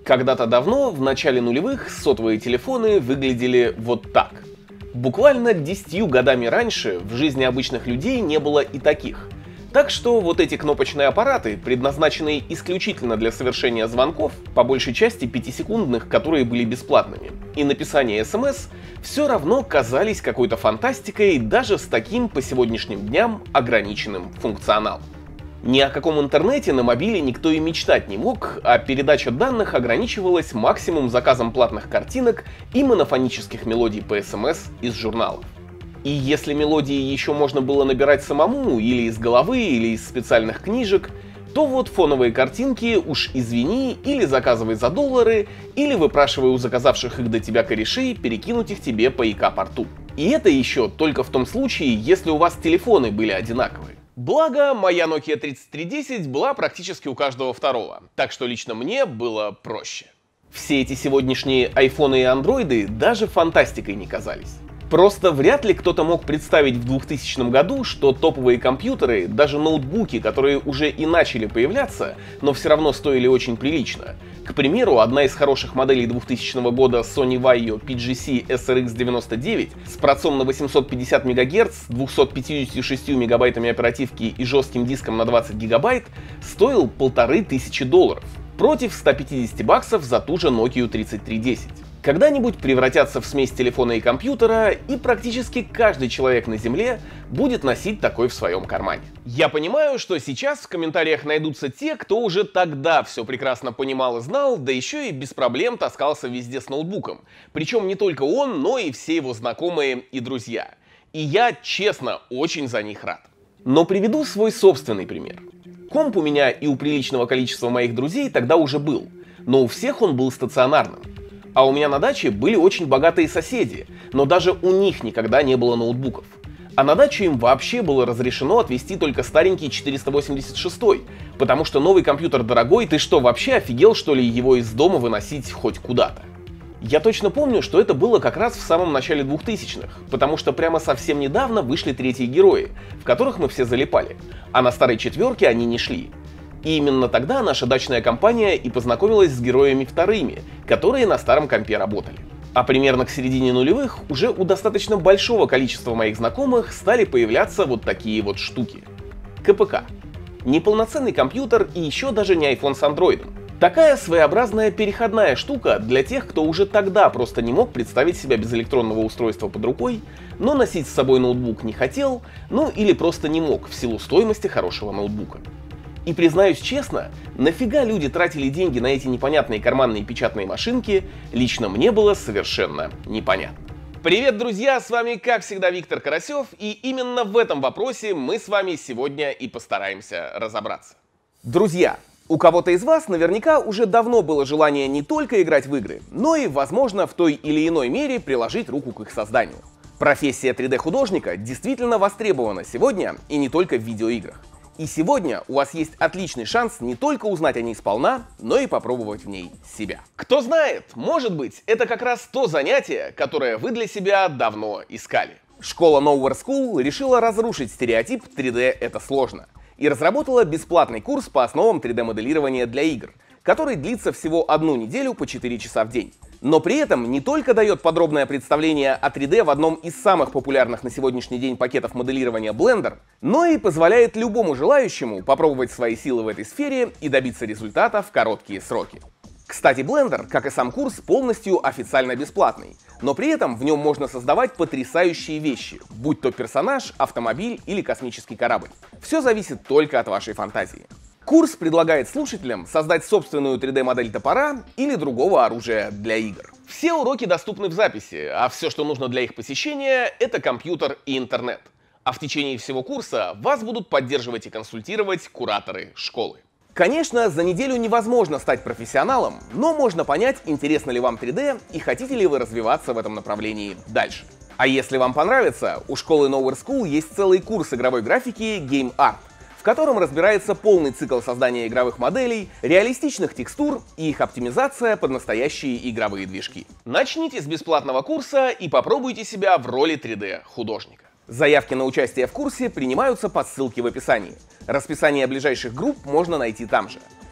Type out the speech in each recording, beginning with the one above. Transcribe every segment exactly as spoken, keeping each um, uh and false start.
Когда-то давно, в начале нулевых, сотовые телефоны выглядели вот так. Буквально десятью годами раньше в жизни обычных людей не было и таких. Так что вот эти кнопочные аппараты, предназначенные исключительно для совершения звонков, по большей части пятисекундных, которые были бесплатными, и написания смс, все равно казались какой-то фантастикой даже с таким по сегодняшним дням ограниченным функционалом. Ни о каком интернете на мобиле никто и мечтать не мог, а передача данных ограничивалась максимум заказом платных картинок и монофонических мелодий по смс из журналов. И если мелодии еще можно было набирать самому, или из головы, или из специальных книжек, то вот фоновые картинки уж извини, или заказывай за доллары, или выпрашивай у заказавших их до тебя корешей перекинуть их тебе по и ка-порту. И это еще только в том случае, если у вас телефоны были одинаковые. Благо, моя Nokia тридцать три десять была практически у каждого второго, так что лично мне было проще. Все эти сегодняшние айфоны и андроиды даже фантастикой не казались. Просто вряд ли кто-то мог представить в двухтысячном году, что топовые компьютеры, даже ноутбуки, которые уже и начали появляться, но все равно стоили очень прилично. К примеру, одна из хороших моделей двухтысячного года Sony Vaio пи джи си эс эр икс девяносто девять с процессором на восемьсот пятьдесят мегагерц, двумястами пятьюдесятью шестью мегабайтами оперативки и жестким диском на двадцать гигабайт стоил полторы тысячи долларов, против ста пятидесяти баксов за ту же Nokia тридцать три десять. Когда-нибудь превратятся в смесь телефона и компьютера, и практически каждый человек на Земле будет носить такой в своем кармане. Я понимаю, что сейчас в комментариях найдутся те, кто уже тогда все прекрасно понимал и знал, да еще и без проблем таскался везде с ноутбуком. Причем не только он, но и все его знакомые и друзья. И я, честно, очень за них рад. Но приведу свой собственный пример. Комп у меня и у приличного количества моих друзей тогда уже был, но у всех он был стационарным. А у меня на даче были очень богатые соседи, но даже у них никогда не было ноутбуков. А на дачу им вообще было разрешено отвезти только старенький четыреста восемьдесят шестой, потому что новый компьютер дорогой, ты что, вообще офигел, что ли, его из дома выносить хоть куда-то? Я точно помню, что это было как раз в самом начале двухтысячных, потому что прямо совсем недавно вышли третьи герои, в которых мы все залипали, а на старой четверке они не шли. И именно тогда наша дачная компания и познакомилась с героями вторыми, которые на старом компе работали. А примерно к середине нулевых уже у достаточно большого количества моих знакомых стали появляться вот такие вот штуки. ка пэ ка. Неполноценный компьютер и еще даже не iPhone с андроидом. Такая своеобразная переходная штука для тех, кто уже тогда просто не мог представить себя без электронного устройства под рукой, но носить с собой ноутбук не хотел, ну или просто не мог в силу стоимости хорошего ноутбука. И признаюсь честно, нафига люди тратили деньги на эти непонятные карманные печатные машинки, лично мне было совершенно непонятно. Привет, друзья, с вами как всегда Виктор Карасев, и именно в этом вопросе мы с вами сегодня и постараемся разобраться. Друзья, у кого-то из вас наверняка уже давно было желание не только играть в игры, но и, возможно, в той или иной мере приложить руку к их созданию. Профессия три дэ художника действительно востребована сегодня и не только в видеоиграх. И сегодня у вас есть отличный шанс не только узнать о ней сполна, но и попробовать в ней себя. Кто знает, может быть, это как раз то занятие, которое вы для себя давно искали. Школа Nowhere School решила разрушить стереотип три дэ это сложно и разработала бесплатный курс по основам три дэ-моделирования для игр, который длится всего одну неделю по четыре часа в день. Но при этом не только дает подробное представление о три дэ в одном из самых популярных на сегодняшний день пакетов моделирования Blender, но и позволяет любому желающему попробовать свои силы в этой сфере и добиться результата в короткие сроки. Кстати, Blender, как и сам курс, полностью официально бесплатный, но при этом в нем можно создавать потрясающие вещи, будь то персонаж, автомобиль или космический корабль. Все зависит только от вашей фантазии. Курс предлагает слушателям создать собственную три дэ-модель топора или другого оружия для игр. Все уроки доступны в записи, а все, что нужно для их посещения, это компьютер и интернет. А в течение всего курса вас будут поддерживать и консультировать кураторы школы. Конечно, за неделю невозможно стать профессионалом, но можно понять, интересно ли вам три дэ и хотите ли вы развиваться в этом направлении дальше. А если вам понравится, у школы Nowhere School есть целый курс игровой графики Game Art, в котором разбирается полный цикл создания игровых моделей, реалистичных текстур и их оптимизация под настоящие игровые движки. Начните с бесплатного курса и попробуйте себя в роли три дэ-художника. Заявки на участие в курсе принимаются по ссылке в описании. Расписание ближайших групп можно найти там же.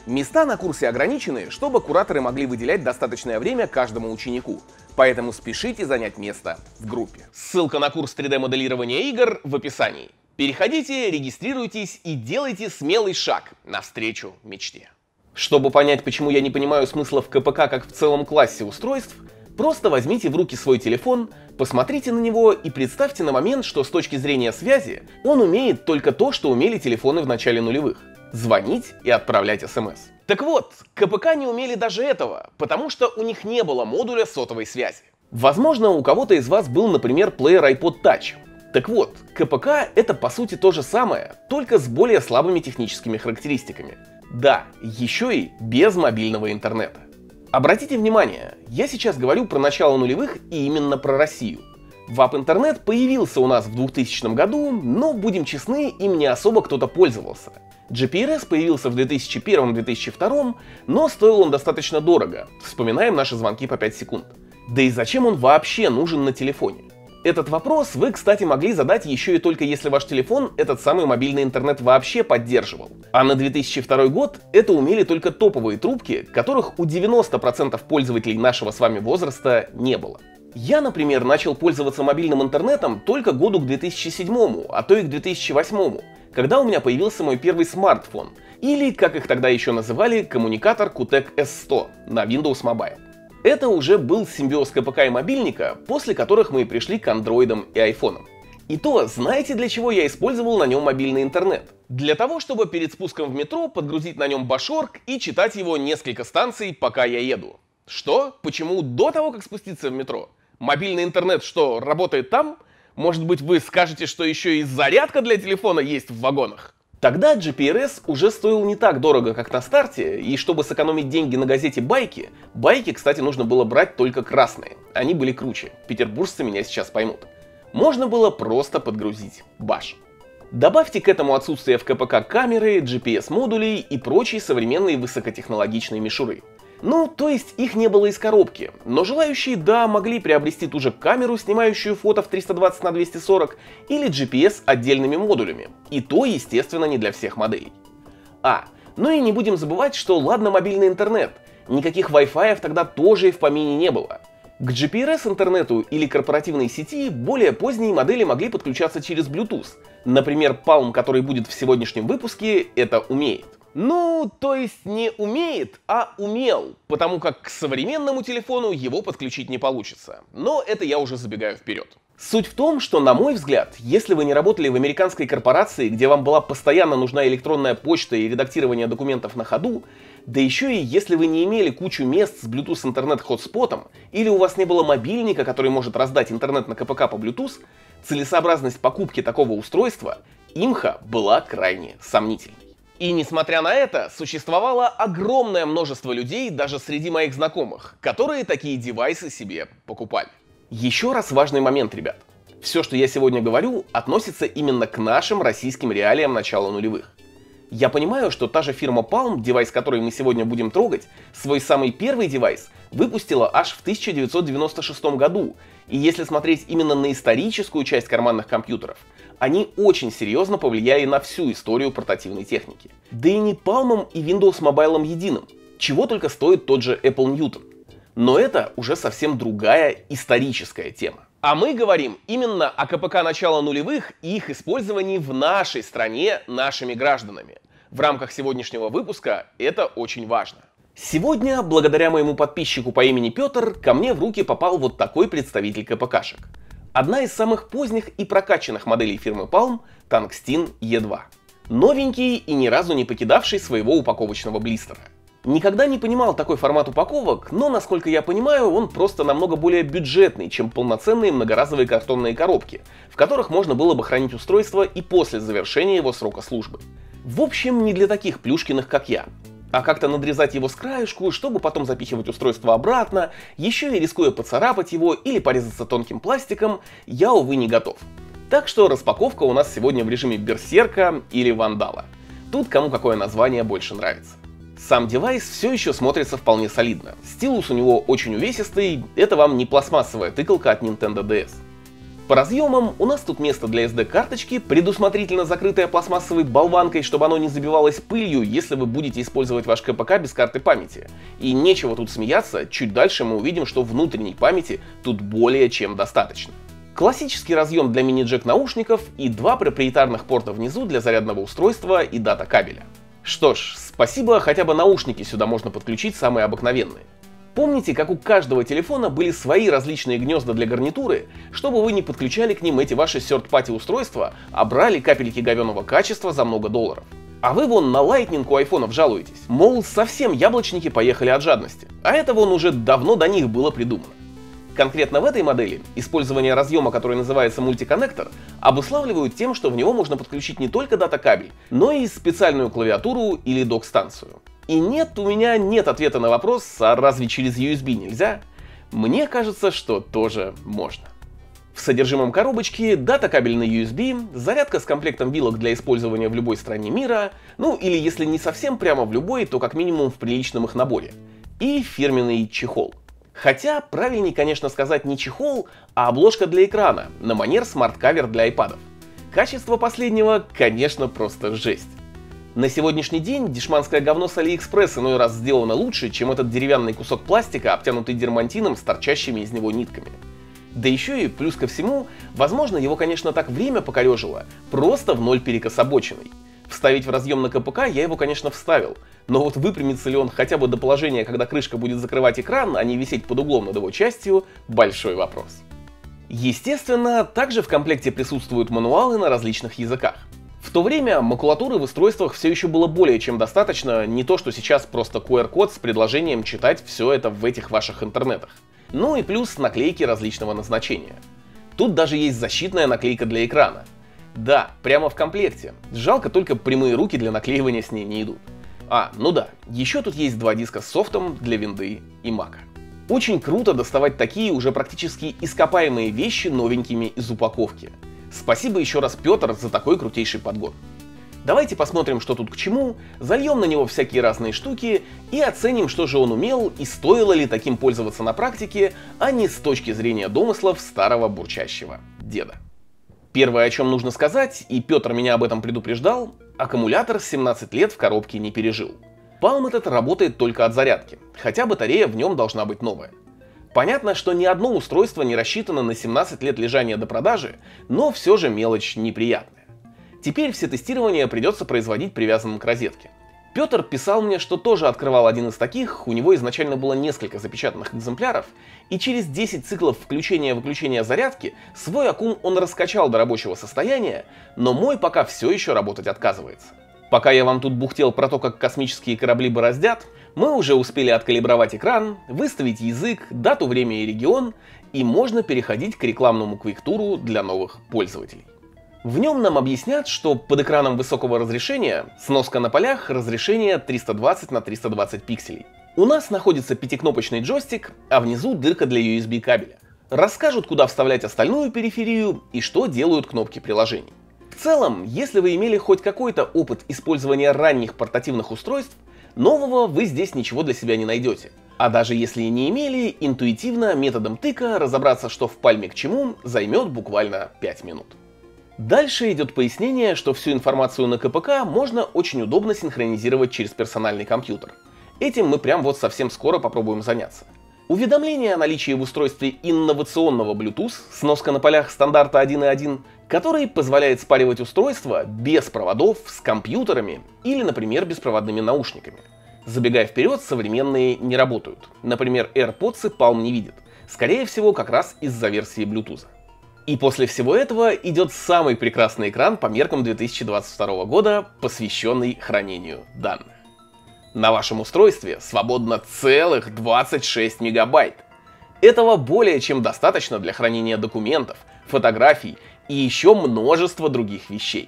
Места на курсе ограничены, чтобы кураторы могли выделять достаточное время каждому ученику, поэтому спешите занять место в группе. Ссылка на курс три дэ-моделирования игр в описании. Переходите, регистрируйтесь и делайте смелый шаг навстречу мечте. Чтобы понять, почему я не понимаю смысла в ка пэ ка как в целом классе устройств, просто возьмите в руки свой телефон, посмотрите на него и представьте на момент, что с точки зрения связи он умеет только то, что умели телефоны в начале нулевых. Звонить и отправлять смс. Так вот, ка пэ ка не умели даже этого, потому что у них не было модуля сотовой связи. Возможно, у кого-то из вас был, например, плеер iPod Touch. Так вот, ка пэ ка это по сути то же самое, только с более слабыми техническими характеристиками. Да, еще и без мобильного интернета. Обратите внимание, я сейчас говорю про начало нулевых и именно про Россию. Вап-интернет появился у нас в двухтысячном году, но, будем честны, им не особо кто-то пользовался. джи пи эр эс появился в две тысячи первом — две тысячи втором, но стоил он достаточно дорого. Вспоминаем наши звонки по пять секунд. Да и зачем он вообще нужен на телефоне? Этот вопрос вы, кстати, могли задать еще и только если ваш телефон этот самый мобильный интернет вообще поддерживал. А на две тысячи второй год это умели только топовые трубки, которых у девяноста процентов пользователей нашего с вами возраста не было. Я, например, начал пользоваться мобильным интернетом только году к две тысячи седьмому, а то и к две тысячи восьмому, когда у меня появился мой первый смартфон, или, как их тогда еще называли, коммуникатор кью тек эс сто на Windows Mobile. Это уже был симбиоз ка пэ ка и мобильника, после которых мы и пришли к андроидам и айфонам. И то, знаете, для чего я использовал на нем мобильный интернет? Для того, чтобы перед спуском в метро подгрузить на нем башорг и читать его несколько станций, пока я еду. Что? Почему до того, как спуститься в метро? Мобильный интернет что, работает там? Может быть, вы скажете, что еще и зарядка для телефона есть в вагонах? Тогда джи пи эр эс уже стоил не так дорого, как на старте, и чтобы сэкономить деньги на газете «Байки», байки, кстати, нужно было брать только красные, они были круче, петербуржцы меня сейчас поймут. Можно было просто подгрузить баш. Добавьте к этому отсутствие в ка пэ ка камеры, джи пи эс-модулей и прочие современные высокотехнологичные мишуры. Ну, то есть их не было из коробки, но желающие, да, могли приобрести ту же камеру, снимающую фото в триста двадцать на двести сорок, или джи пи эс отдельными модулями. И то, естественно, не для всех моделей. А, ну и не будем забывать, что ладно мобильный интернет, никаких Wi-Fi тогда тоже и в помине не было. К джи пи эр эс-интернету или корпоративной сети более поздние модели могли подключаться через Bluetooth. Например, Palm, который будет в сегодняшнем выпуске, это умеет. Ну, то есть не умеет, а умел, потому как к современному телефону его подключить не получится. Но это я уже забегаю вперед. Суть в том, что, на мой взгляд, если вы не работали в американской корпорации, где вам была постоянно нужна электронная почта и редактирование документов на ходу, да еще и если вы не имели кучу мест с Bluetooth интернет-хотспотом, или у вас не было мобильника, который может раздать интернет на ка пэ ка по Bluetooth, целесообразность покупки такого устройства имха была крайне сомнительной. И несмотря на это, существовало огромное множество людей, даже среди моих знакомых, которые такие девайсы себе покупали. Еще раз важный момент, ребят. Все, что я сегодня говорю, относится именно к нашим российским реалиям начала нулевых. Я понимаю, что та же фирма Palm, девайс, который мы сегодня будем трогать, свой самый первый девайс выпустила аж в тысяча девятьсот девяносто шестом году, и если смотреть именно на историческую часть карманных компьютеров, они очень серьезно повлияли на всю историю портативной техники. Да и не Palm и Windows Mobile единым, чего только стоит тот же Apple Newton. Но это уже совсем другая историческая тема. А мы говорим именно о ка пэ ка начала нулевых и их использовании в нашей стране нашими гражданами. В рамках сегодняшнего выпуска это очень важно. Сегодня, благодаря моему подписчику по имени Петр, ко мне в руки попал вот такой представитель ка пэ ка-шек. Одна из самых поздних и прокачанных моделей фирмы Palm — Tungsten и два. Новенький и ни разу не покидавший своего упаковочного блистера. Никогда не понимал такой формат упаковок, но, насколько я понимаю, он просто намного более бюджетный, чем полноценные многоразовые картонные коробки, в которых можно было бы хранить устройство и после завершения его срока службы. В общем, не для таких плюшкиных, как я. А как-то надрезать его с краешку, чтобы потом запихивать устройство обратно, еще и рискуя поцарапать его или порезаться тонким пластиком, я, увы, не готов. Так что распаковка у нас сегодня в режиме берсерка или вандала. Тут кому какое название больше нравится. Сам девайс все еще смотрится вполне солидно. Стилус у него очень увесистый, это вам не пластмассовая тыкалка от Nintendo ди эс. По разъемам у нас тут место для эс ди-карточки, предусмотрительно закрытое пластмассовой болванкой, чтобы оно не забивалось пылью, если вы будете использовать ваш ка пэ ка без карты памяти. И нечего тут смеяться, чуть дальше мы увидим, что внутренней памяти тут более чем достаточно. Классический разъем для мини-джек наушников и два проприетарных порта внизу для зарядного устройства и дата-кабеля. Что ж, спасибо, хотя бы наушники сюда можно подключить самые обыкновенные. Помните, как у каждого телефона были свои различные гнезда для гарнитуры, чтобы вы не подключали к ним эти ваши third-party устройства, а брали капельки говёного качества за много долларов? А вы вон на Lightning у айфонов жалуетесь, мол, совсем яблочники поехали от жадности. А это вон уже давно до них было придумано. Конкретно в этой модели использование разъема, который называется мультиконнектор, обуславливают тем, что в него можно подключить не только дата-кабель, но и специальную клавиатуру или док-станцию. И нет, у меня нет ответа на вопрос, а разве через ю эс би нельзя? Мне кажется, что тоже можно. В содержимом коробочки дата-кабель на ю эс би, зарядка с комплектом вилок для использования в любой стране мира, ну или если не совсем прямо в любой, то как минимум в приличном их наборе, и фирменный чехол. Хотя правильнее, конечно, сказать не чехол, а обложка для экрана, на манер смарт-кавер для айпадов. Качество последнего, конечно, просто жесть. На сегодняшний день дешманское говно с Алиэкспресс иной раз сделано лучше, чем этот деревянный кусок пластика, обтянутый дермантином с торчащими из него нитками. Да еще и, плюс ко всему, возможно, его, конечно, так время покорежило, просто в ноль перекособоченный. Вставить в разъем на ка пэ ка я его, конечно, вставил, но вот выпрямится ли он хотя бы до положения, когда крышка будет закрывать экран, а не висеть под углом над его частью – большой вопрос. Естественно, также в комплекте присутствуют мануалы на различных языках. В то время макулатуры в устройствах все еще было более чем достаточно, не то что сейчас просто ку ар код с предложением читать все это в этих ваших интернетах. Ну и плюс наклейки различного назначения. Тут даже есть защитная наклейка для экрана. Да, прямо в комплекте. Жалко, только прямые руки для наклеивания с ней не идут. А, ну да, еще тут есть два диска с софтом для винды и мака. Очень круто доставать такие уже практически ископаемые вещи новенькими из упаковки. Спасибо еще раз, Петр, за такой крутейший подгон. Давайте посмотрим, что тут к чему, зальем на него всякие разные штуки и оценим, что же он умел и стоило ли таким пользоваться на практике, а не с точки зрения домыслов старого бурчащего деда. Первое, о чем нужно сказать, и Петр меня об этом предупреждал, аккумулятор семнадцать лет в коробке не пережил. Palm этот работает только от зарядки, хотя батарея в нем должна быть новая. Понятно, что ни одно устройство не рассчитано на семнадцать лет лежания до продажи, но все же мелочь неприятная. Теперь все тестирования придется производить привязанным к розетке. Петр писал мне, что тоже открывал один из таких, у него изначально было несколько запечатанных экземпляров, и через десять циклов включения-выключения зарядки свой аккум он раскачал до рабочего состояния, но мой пока все еще работать отказывается. Пока я вам тут бухтел про то, как космические корабли бороздят, мы уже успели откалибровать экран, выставить язык, дату, время и регион, и можно переходить к рекламному квиктуру для новых пользователей. В нем нам объяснят, что под экраном высокого разрешения, сноска на полях, разрешение триста двадцать на триста двадцать пикселей. У нас находится пятикнопочный джойстик, а внизу дырка для ю эс би кабеля. Расскажут, куда вставлять остальную периферию и что делают кнопки приложений. В целом, если вы имели хоть какой-то опыт использования ранних портативных устройств, нового вы здесь ничего для себя не найдете. А даже если и не имели, интуитивно методом тыка разобраться, что в пальме к чему, займет буквально пять минут. Дальше идет пояснение, что всю информацию на ка пэ ка можно очень удобно синхронизировать через персональный компьютер. Этим мы прям вот совсем скоро попробуем заняться. Уведомление о наличии в устройстве инновационного Bluetooth, сноска на полях стандарта один и один, который позволяет спаривать устройство без проводов с компьютерами или, например, беспроводными наушниками. Забегая вперед, современные не работают. Например, AirPods Palm не видит. Скорее всего, как раз из-за версии Bluetooth. И после всего этого идет самый прекрасный экран по меркам две тысячи двадцать второго года, посвященный хранению данных. На вашем устройстве свободно целых двадцать шесть мегабайт. Этого более чем достаточно для хранения документов, фотографий и еще множества других вещей.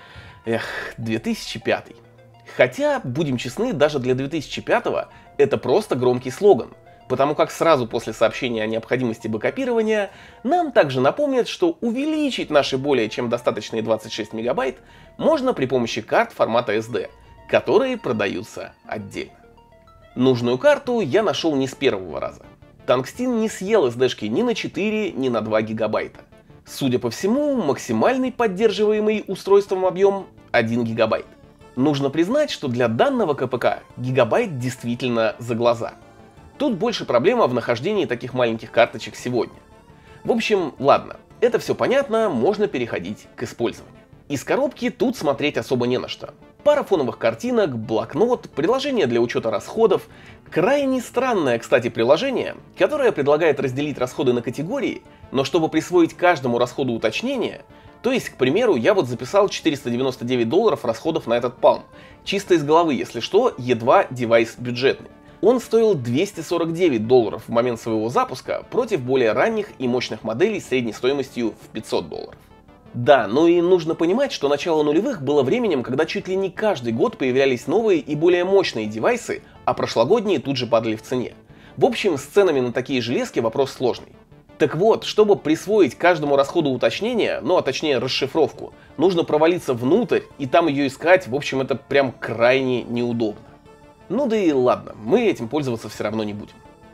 Эх, две тысячи пятый. Хотя, будем честны, даже для две тысячи пятого это просто громкий слоган, потому как сразу после сообщения о необходимости бэкапирования нам также напомнят, что увеличить наши более чем достаточные двадцать шесть мегабайт можно при помощи карт формата эс ди, которые продаются отдельно. Нужную карту я нашел не с первого раза. Тангстин не съел эс ди-шки ни на четыре, ни на два гигабайта. Судя по всему, максимальный поддерживаемый устройством объем один гигабайт. Нужно признать, что для данного КПК гигабайт действительно за глаза. Тут больше проблема в нахождении таких маленьких карточек сегодня. В общем, ладно, это все понятно, можно переходить к использованию. Из коробки тут смотреть особо не на что. Пара фоновых картинок, блокнот, приложение для учета расходов. Крайне странное, кстати, приложение, которое предлагает разделить расходы на категории, но чтобы присвоить каждому расходу уточнение, то есть, к примеру, я вот записал четыреста девяносто девять долларов расходов на этот Palm. Чисто из головы, если что, и два девайс бюджетный. Он стоил двести сорок девять долларов в момент своего запуска против более ранних и мощных моделей с средней стоимостью в пятьсот долларов. Да, ну и нужно понимать, что начало нулевых было временем, когда чуть ли не каждый год появлялись новые и более мощные девайсы, а прошлогодние тут же падали в цене. В общем, с ценами на такие железки вопрос сложный. Так вот, чтобы присвоить каждому расходу уточнение, ну а точнее расшифровку, нужно провалиться внутрь и там ее искать, в общем, это прям крайне неудобно. Ну да и ладно, мы этим пользоваться все равно не будем.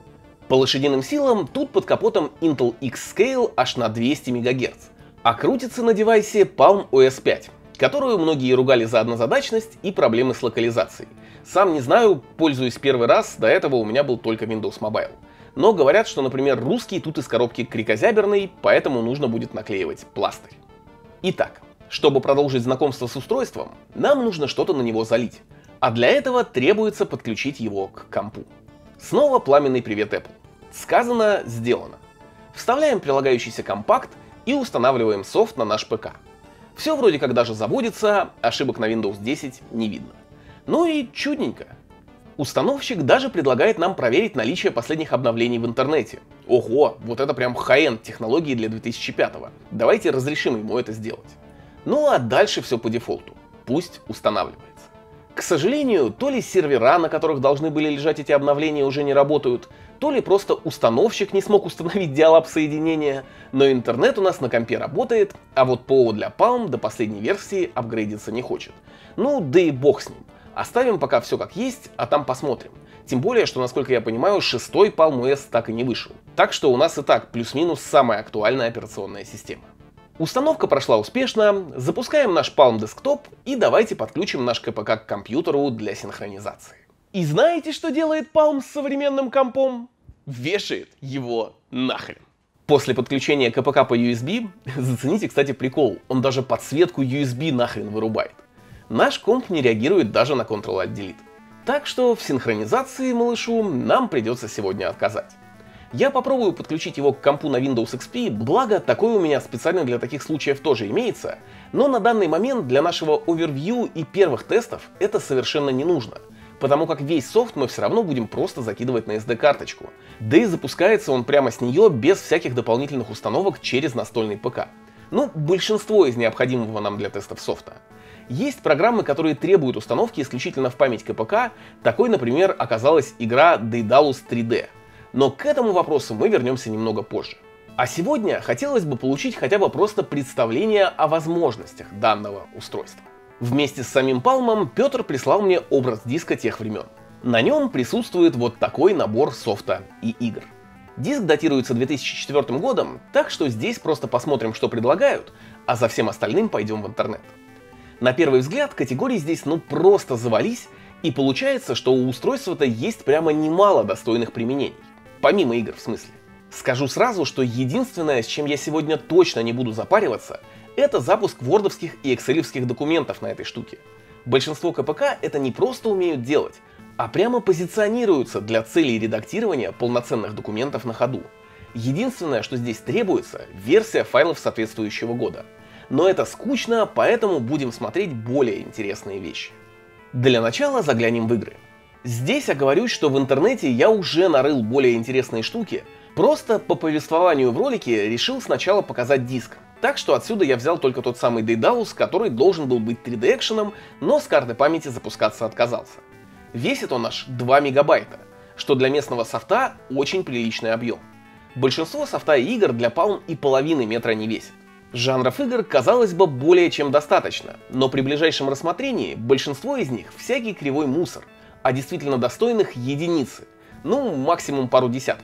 По лошадиным силам тут под капотом Intel X-Scale аж на двести мегагерц, а крутится на девайсе Palm о эс пять, которую многие ругали за однозадачность и проблемы с локализацией. Сам не знаю, пользуюсь первый раз, до этого у меня был только Windows Mobile. Но говорят, что, например, русский тут из коробки крикозяберный, поэтому нужно будет наклеивать пластырь. Итак, чтобы продолжить знакомство с устройством, нам нужно что-то на него залить, а для этого требуется подключить его к компу. Снова пламенный привет Apple. Сказано, сделано. Вставляем прилагающийся компакт и устанавливаем софт на наш ПК. Все вроде как даже заводится, ошибок на Windows десять не видно. Ну и чудненько. Установщик даже предлагает нам проверить наличие последних обновлений в интернете. Ого, вот это прям хай-энд технологии для две тысячи пятого. Давайте разрешим ему это сделать. Ну а дальше все по дефолту. Пусть устанавливается. К сожалению, то ли сервера, на которых должны были лежать эти обновления, уже не работают, то ли просто установщик не смог установить диалаб соединения, но интернет у нас на компе работает, а вот ПО для Palm до последней версии апгрейдиться не хочет. Ну да и бог с ним. Оставим пока все как есть, а там посмотрим. Тем более, что, насколько я понимаю, шестой Palm о эс так и не вышел. Так что у нас и так плюс-минус самая актуальная операционная система. Установка прошла успешно, запускаем наш Palm Desktop и давайте подключим наш КПК к компьютеру для синхронизации. И знаете, что делает Palm с современным компом? Вешает его нахрен. После подключения КПК по ю эс би, зацените, кстати, прикол, он даже подсветку ю эс би нахрен вырубает. Наш комп не реагирует даже на контрол-Alt-Delete. Так что в синхронизации малышу нам придется сегодня отказать. Я попробую подключить его к компу на Windows икс пи, благо такой у меня специально для таких случаев тоже имеется, но на данный момент для нашего овервью и первых тестов это совершенно не нужно, потому как весь софт мы все равно будем просто закидывать на эс ди-карточку, да и запускается он прямо с нее без всяких дополнительных установок через настольный ПК. Ну, большинство из необходимого нам для тестов софта. Есть программы, которые требуют установки исключительно в память КПК, такой, например, оказалась игра Daedalus три дэ. Но к этому вопросу мы вернемся немного позже. А сегодня хотелось бы получить хотя бы просто представление о возможностях данного устройства. Вместе с самим Palm Петр прислал мне образ диска тех времен. На нем присутствует вот такой набор софта и игр. Диск датируется две тысячи четвёртым годом, так что здесь просто посмотрим, что предлагают, а за всем остальным пойдем в интернет. На первый взгляд категории здесь ну просто завались, и получается, что у устройства-то есть прямо немало достойных применений. Помимо игр, в смысле. Скажу сразу, что единственное, с чем я сегодня точно не буду запариваться, это запуск вордовских и экселевских документов на этой штуке. Большинство КПК это не просто умеют делать, а прямо позиционируются для целей редактирования полноценных документов на ходу. Единственное, что здесь требуется, версия файлов соответствующего года. Но это скучно, поэтому будем смотреть более интересные вещи. Для начала заглянем в игры. Здесь оговорюсь, что в интернете я уже нарыл более интересные штуки, просто по повествованию в ролике решил сначала показать диск. Так что отсюда я взял только тот самый Daedalus, который должен был быть три дэ-экшеном, но с карты памяти запускаться отказался. Весит он аж два мегабайта, что для местного софта очень приличный объем. Большинство софта и игр для Palm и половины метра не весит. Жанров игр, казалось бы, более чем достаточно, но при ближайшем рассмотрении большинство из них всякий кривой мусор, а действительно достойных единицы, ну максимум пару десятков.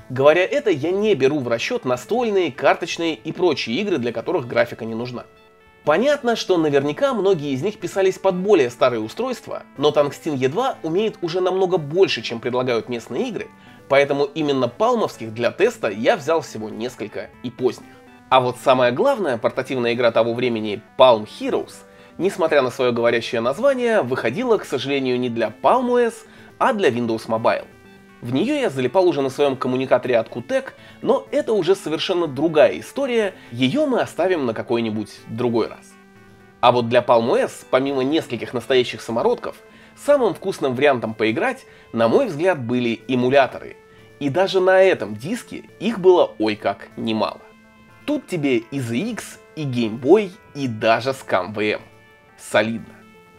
Говоря это, я не беру в расчет настольные, карточные и прочие игры, для которых графика не нужна. Понятно, что наверняка многие из них писались под более старые устройства, но Tungsten и два умеет уже намного больше, чем предлагают местные игры, поэтому именно палмовских для теста я взял всего несколько и поздних. А вот самая главная портативная игра того времени, Palm Heroes, несмотря на свое говорящее название, выходила, к сожалению, не для PalmOS, а для Windows Mobile. В нее я залипал уже на своем коммуникаторе от Qtech, но это уже совершенно другая история, ее мы оставим на какой-нибудь другой раз. А вот для PalmOS, помимо нескольких настоящих самородков, самым вкусным вариантом поиграть, на мой взгляд, были эмуляторы. И даже на этом диске их было ой как немало. Тут тебе и зет икс, и Game Boy, и даже ScumVM. Солидно.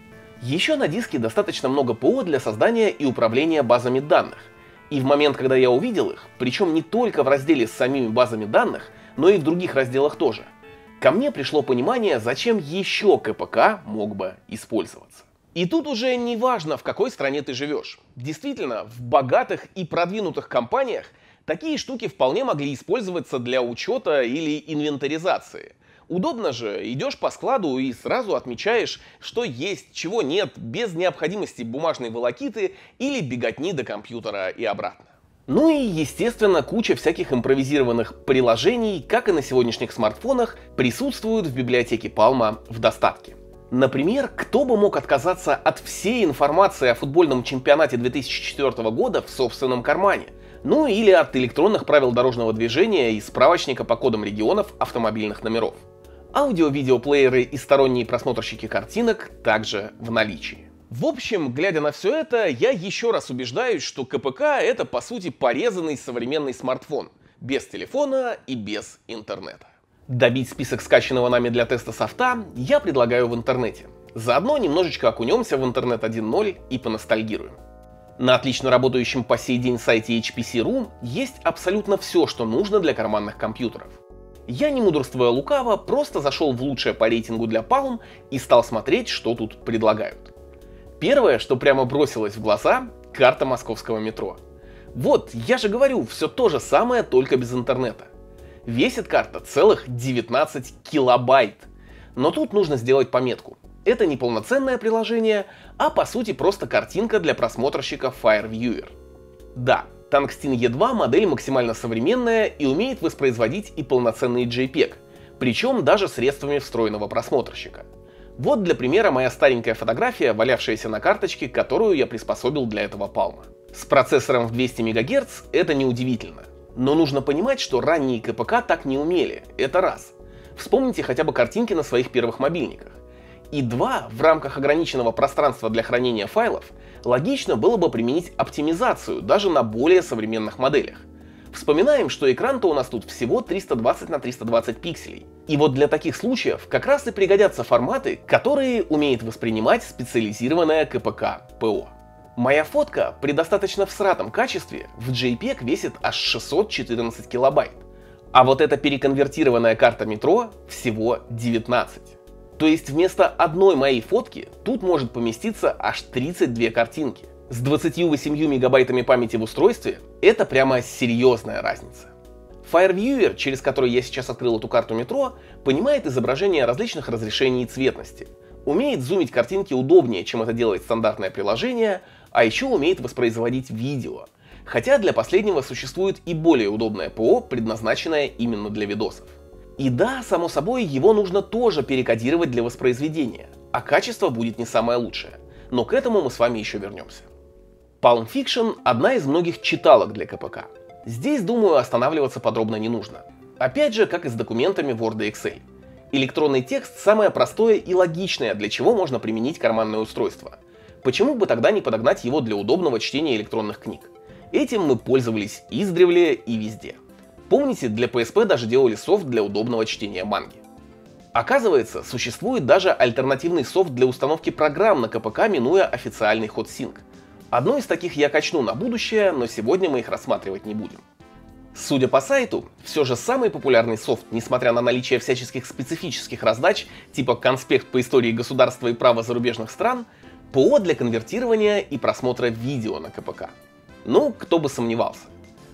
Еще на диске достаточно много ПО для создания и управления базами данных. И в момент, когда я увидел их, причем не только в разделе с самими базами данных, но и в других разделах тоже, ко мне пришло понимание, зачем еще КПК мог бы использоваться. И тут уже не важно, в какой стране ты живешь. Действительно, в богатых и продвинутых компаниях такие штуки вполне могли использоваться для учета или инвентаризации. Удобно же, идешь по складу и сразу отмечаешь, что есть, чего нет, без необходимости бумажной волокиты или беготни до компьютера и обратно. Ну и, естественно, куча всяких импровизированных приложений, как и на сегодняшних смартфонах, присутствуют в библиотеке Palm в достатке. Например, кто бы мог отказаться от всей информации о футбольном чемпионате две тысячи четвёртого года в собственном кармане? Ну или от электронных правил дорожного движения и справочника по кодам регионов автомобильных номеров. Аудио-видеоплееры и сторонние просмотрщики картинок также в наличии. В общем, глядя на все это, я еще раз убеждаюсь, что КПК это по сути порезанный современный смартфон, без телефона и без интернета. Добить список скачанного нами для теста софта я предлагаю в интернете. Заодно немножечко окунемся в интернет один ноль и поностальгируем. На отлично работающем по сей день сайте эйч пи си точка ру есть абсолютно все, что нужно для карманных компьютеров. Я, не мудрствуя лукаво, просто зашел в лучшее по рейтингу для Palm и стал смотреть, что тут предлагают. Первое, что прямо бросилось в глаза — карта московского метро. Вот, я же говорю, все то же самое, только без интернета. Весит карта целых девятнадцать килобайт. Но тут нужно сделать пометку. Это не полноценное приложение, а по сути просто картинка для просмотрщика FireViewer. Да, Tungsten и два модель максимально современная и умеет воспроизводить и полноценный джей пег, причем даже средствами встроенного просмотрщика. Вот для примера моя старенькая фотография, валявшаяся на карточке, которую я приспособил для этого Palm. С процессором в двести мегагерц это неудивительно. Но нужно понимать, что ранние КПК так не умели, это раз. Вспомните хотя бы картинки на своих первых мобильниках. И два, в рамках ограниченного пространства для хранения файлов, логично было бы применить оптимизацию даже на более современных моделях. Вспоминаем, что экран-то у нас тут всего триста двадцать на триста двадцать пикселей. И вот для таких случаев как раз и пригодятся форматы, которые умеет воспринимать специализированная КПК ПО. Моя фотка при достаточно всратом качестве в джей пег весит аж шестьсот четырнадцать килобайт. А вот эта переконвертированная карта метро всего девятнадцать. То есть вместо одной моей фотки тут может поместиться аж тридцать две картинки. С двадцатью восемью мегабайтами памяти в устройстве это прямо серьезная разница. FireViewer, через который я сейчас открыл эту карту метро, понимает изображение различных разрешений и цветности. Умеет зумить картинки удобнее, чем это делает стандартное приложение, а еще умеет воспроизводить видео. Хотя для последнего существует и более удобное ПО, предназначенное именно для видосов. И да, само собой, его нужно тоже перекодировать для воспроизведения, а качество будет не самое лучшее. Но к этому мы с вами еще вернемся. Palm Fiction — одна из многих читалок для КПК. Здесь, думаю, останавливаться подробно не нужно. Опять же, как и с документами Word и Excel. Электронный текст — самое простое и логичное, для чего можно применить карманное устройство. Почему бы тогда не подогнать его для удобного чтения электронных книг? Этим мы пользовались издревле и везде. Помните, для пи эс пи даже делали софт для удобного чтения манги. Оказывается, существует даже альтернативный софт для установки программ на КПК, минуя официальный HotSync. Одну из таких я качну на будущее, но сегодня мы их рассматривать не будем. Судя по сайту, все же самый популярный софт, несмотря на наличие всяческих специфических раздач, типа конспект по истории государства и права зарубежных стран, ПО для конвертирования и просмотра видео на КПК. Ну, кто бы сомневался.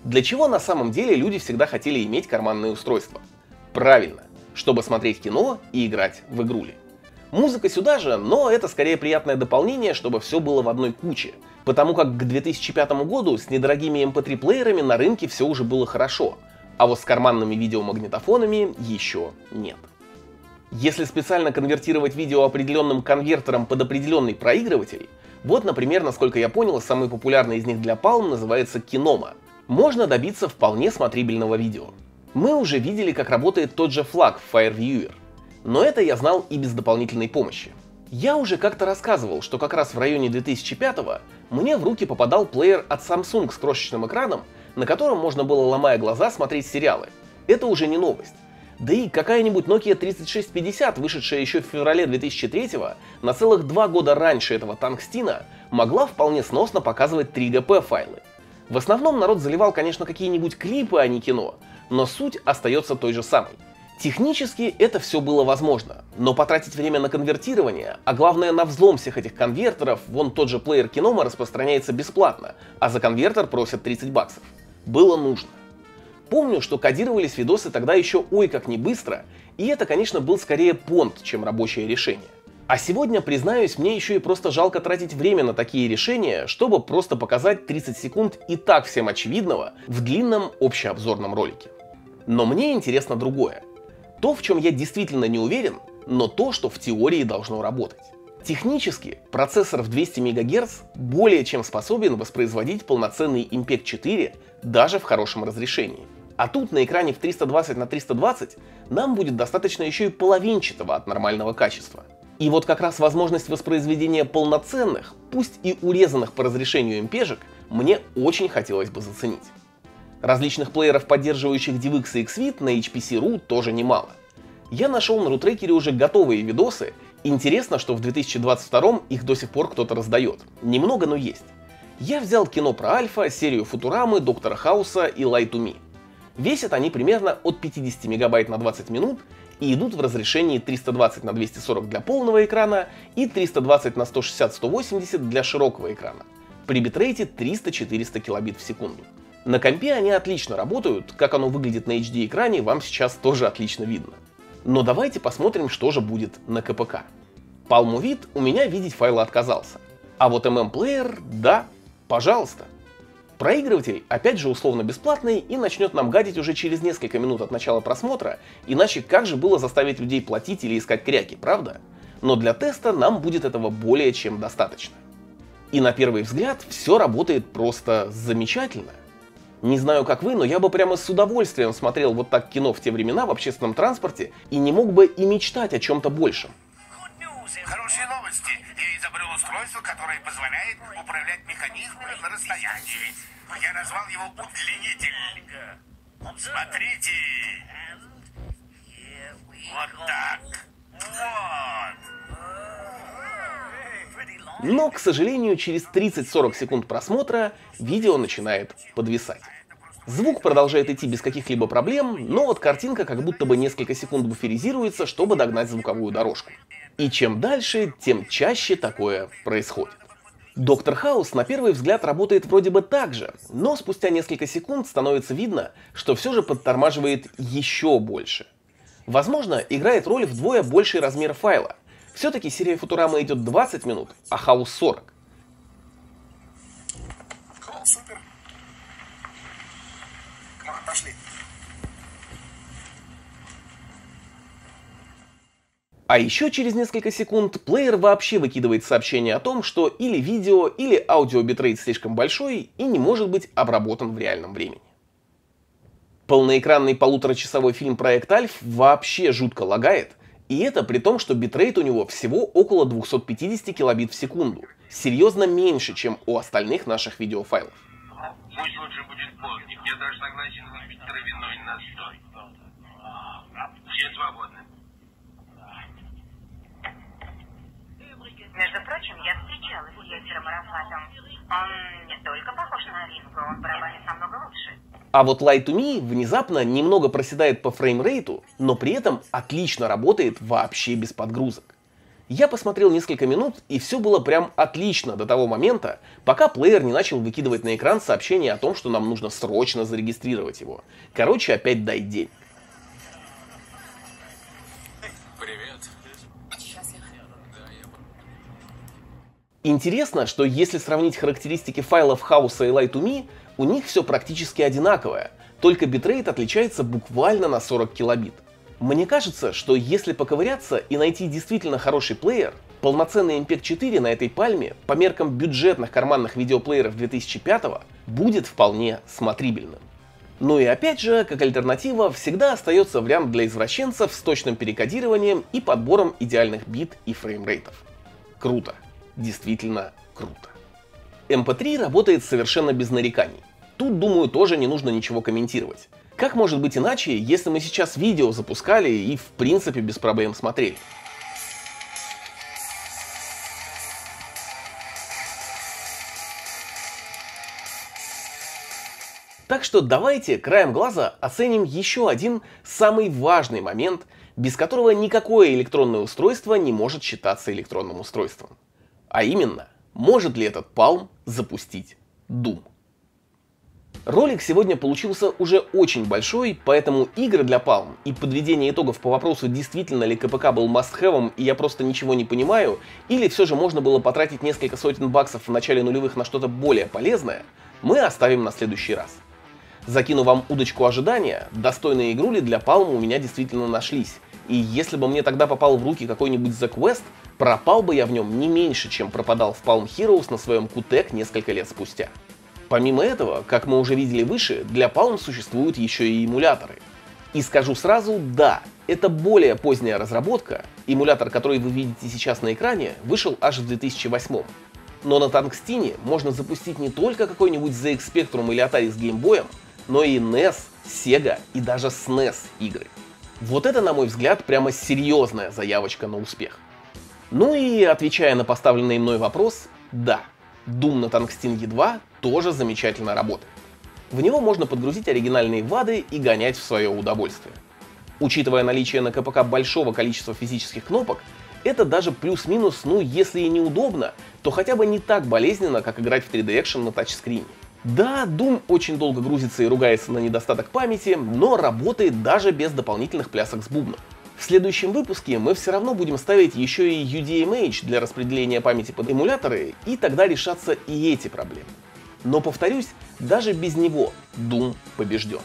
Для чего на самом деле люди всегда хотели иметь карманное устройство? Правильно, чтобы смотреть кино и играть в игрули. Музыка сюда же, но это скорее приятное дополнение, чтобы все было в одной куче. Потому как к две тысячи пятому году с недорогими эм пэ три плеерами на рынке все уже было хорошо, а вот с карманными видеомагнитофонами еще нет. Если специально конвертировать видео определенным конвертером под определенный проигрыватель, вот, например, насколько я понял, самый популярный из них для Palm называется Kinoma, можно добиться вполне смотрибельного видео. Мы уже видели, как работает тот же флаг в FireViewer, но это я знал и без дополнительной помощи. Я уже как-то рассказывал, что как раз в районе две тысячи пятого мне в руки попадал плеер от Samsung с крошечным экраном, на котором можно было, ломая глаза, смотреть сериалы. Это уже не новость. Да и какая-нибудь Nokia тридцать шесть пятьдесят, вышедшая еще в феврале две тысячи третьего, на целых два года раньше этого тангстина, могла вполне сносно показывать три джи пи файлы. В основном народ заливал, конечно, какие-нибудь клипы, а не кино, но суть остается той же самой. Технически это все было возможно, но потратить время на конвертирование, а главное на взлом всех этих конвертеров, вон тот же плеер Kinoma распространяется бесплатно, а за конвертер просят тридцать баксов, было нужно. Помню, что кодировались видосы тогда еще ой как не быстро, и это, конечно, был скорее понт, чем рабочее решение. А сегодня, признаюсь, мне еще и просто жалко тратить время на такие решения, чтобы просто показать тридцать секунд и так всем очевидного в длинном общеобзорном ролике. Но мне интересно другое. То, в чем я действительно не уверен, но то, что в теории должно работать. Технически процессор в двести мегагерц более чем способен воспроизводить полноценный импект четыре даже в хорошем разрешении. А тут на экране в триста двадцать на триста двадцать нам будет достаточно еще и половинчатого от нормального качества. И вот как раз возможность воспроизведения полноценных, пусть и урезанных по разрешению эмпежек, мне очень хотелось бы заценить. Различных плееров, поддерживающих DivX и Xvid, на эйч пи си точка ру тоже немало. Я нашел на рутрекере уже готовые видосы. Интересно, что в две тысячи двадцать втором их до сих пор кто-то раздает. Немного, но есть. Я взял кино про Альфа, серию Футурамы, Доктора Хауса и Lie to Me. Весят они примерно от пятидесяти мегабайт на двадцать минут и идут в разрешении триста двадцать на двести сорок для полного экрана и триста двадцать на сто шестьдесят сто восемьдесят для широкого экрана. При битрейте триста-четыреста килобит в секунду. На компе они отлично работают, как оно выглядит на эйч ди экране, вам сейчас тоже отлично видно. Но давайте посмотрим, что же будет на ка пэ ка. PalmOvid у меня видеть файлы отказался. А вот эм эм-плеер, да, пожалуйста. Проигрыватель, опять же, условно бесплатный и начнет нам гадить уже через несколько минут от начала просмотра, иначе как же было заставить людей платить или искать кряки, правда? Но для теста нам будет этого более чем достаточно. И на первый взгляд все работает просто замечательно. Не знаю, как вы, но я бы прямо с удовольствием смотрел вот так кино в те времена в общественном транспорте и не мог бы и мечтать о чем-то большем. Хорошие новости. Я изобрел устройство, которое позволяет управлять механизмом на расстоянии. Я назвал его удлинитель. Смотрите. Вот так. Вот. Но, к сожалению, через тридцать-сорок секунд просмотра видео начинает подвисать. Звук продолжает идти без каких-либо проблем, но вот картинка как будто бы несколько секунд буферизируется, чтобы догнать звуковую дорожку. И чем дальше, тем чаще такое происходит. Доктор Хаус на первый взгляд работает вроде бы так же, но спустя несколько секунд становится видно, что все же подтормаживает еще больше. Возможно, играет роль вдвое больший размер файла. Все-таки серия Футурамы идет двадцать минут, а Хаус сорок. Супер. Пошли. А еще через несколько секунд плеер вообще выкидывает сообщение о том, что или видео, или аудио битрейт слишком большой и не может быть обработан в реальном времени. Полноэкранный полуторачасовой фильм «Проект Альф» вообще жутко лагает, и это при том, что битрейт у него всего около двухсот пятидесяти килобит в секунду, серьезно меньше, чем у остальных наших видеофайлов. Пусть лучше будет полдник, я даже согласен выпить травяной настой. Все свободны. Между прочим, я встречалась с Ясером Арафатом. Он не только похож на Ринго, он барабанит намного лучше. А вот Lie to Me внезапно немного проседает по фреймрейту, но при этом отлично работает вообще без подгрузок. Я посмотрел несколько минут, и все было прям отлично до того момента, пока плеер не начал выкидывать на экран сообщение о том, что нам нужно срочно зарегистрировать его. Короче, опять дай денег. Интересно, что если сравнить характеристики файлов House и Light to Me, у них все практически одинаковое, только битрейт отличается буквально на сорок килобит. Мне кажется, что если поковыряться и найти действительно хороший плеер, полноценный эм пи четыре на этой пальме по меркам бюджетных карманных видеоплееров две тысячи пятого будет вполне смотрибельным. Ну и опять же, как альтернатива, всегда остается вариант для извращенцев с точным перекодированием и подбором идеальных бит и фреймрейтов. Круто. Действительно круто. эм пэ три работает совершенно без нареканий. Тут, думаю, тоже не нужно ничего комментировать. Как может быть иначе, если мы сейчас видео запускали и в принципе без проблем смотрели? Так что давайте краем глаза оценим еще один самый важный момент, без которого никакое электронное устройство не может считаться электронным устройством. А именно, может ли этот Palm запустить Doom? Ролик сегодня получился уже очень большой, поэтому игры для Palm и подведение итогов по вопросу, действительно ли ка пэ ка был must-have и я просто ничего не понимаю, или все же можно было потратить несколько сотен баксов в начале нулевых на что-то более полезное, мы оставим на следующий раз. Закину вам удочку ожидания, достойные игрули для Palm у меня действительно нашлись, и если бы мне тогда попал в руки какой-нибудь The Quest, пропал бы я в нем не меньше, чем пропадал в Palm Heroes на своем кью ти и си несколько лет спустя. Помимо этого, как мы уже видели выше, для Palm существуют еще и эмуляторы. И скажу сразу, да, это более поздняя разработка, эмулятор, который вы видите сейчас на экране, вышел аж в две тысячи восьмом. Но на Tungsten можно запустить не только какой-нибудь зет икс Spectrum или Atari с геймбоем, но и эн и эс, Sega и даже эс эн и эс игры. Вот это, на мой взгляд, прямо серьезная заявочка на успех. Ну и, отвечая на поставленный мной вопрос, да, Doom на Tungsten и два тоже замечательно работает. В него можно подгрузить оригинальные вады и гонять в свое удовольствие. Учитывая наличие на ка пэ ка большого количества физических кнопок, это даже плюс-минус, ну если и неудобно, то хотя бы не так болезненно, как играть в три дэ экшен на тачскрине. Да, Doom очень долго грузится и ругается на недостаток памяти, но работает даже без дополнительных плясок с бубном. В следующем выпуске мы все равно будем ставить еще и ю ди эм эйч для распределения памяти под эмуляторы, и тогда решатся и эти проблемы. Но повторюсь, даже без него Doom побежден.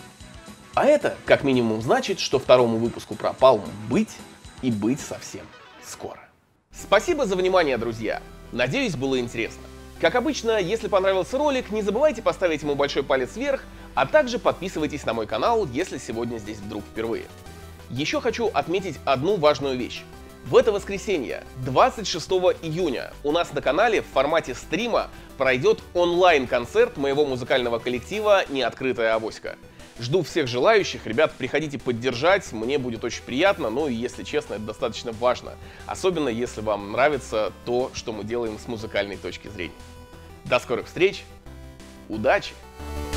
А это, как минимум, значит, что второму выпуску про Palm быть и быть совсем скоро. Спасибо за внимание, друзья! Надеюсь, было интересно. Как обычно, если понравился ролик, не забывайте поставить ему большой палец вверх, а также подписывайтесь на мой канал, если сегодня здесь вдруг впервые. Еще хочу отметить одну важную вещь. В это воскресенье, двадцать шестого июня, у нас на канале в формате стрима пройдет онлайн-концерт моего музыкального коллектива «Неоткрытая авоська». Жду всех желающих, ребят, приходите поддержать, мне будет очень приятно, ну и, если честно, это достаточно важно. Особенно, если вам нравится то, что мы делаем с музыкальной точки зрения. До скорых встреч, удачи!